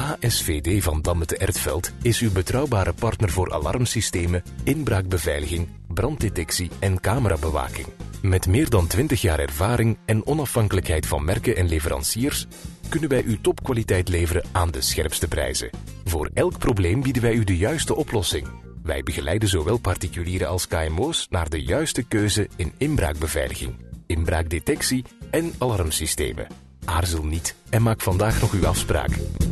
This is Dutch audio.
ASVD van Damme te Ertveld is uw betrouwbare partner voor alarmsystemen, inbraakbeveiliging, branddetectie en camerabewaking. Met meer dan 20 jaar ervaring en onafhankelijkheid van merken en leveranciers kunnen wij u topkwaliteit leveren aan de scherpste prijzen. Voor elk probleem bieden wij u de juiste oplossing. Wij begeleiden zowel particulieren als KMO's naar de juiste keuze in inbraakbeveiliging, inbraakdetectie en alarmsystemen. Aarzel niet en maak vandaag nog uw afspraak.